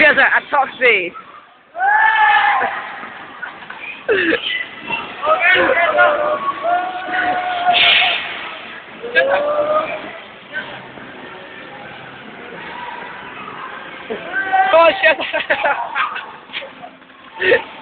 together at top speed. Come on, shut up.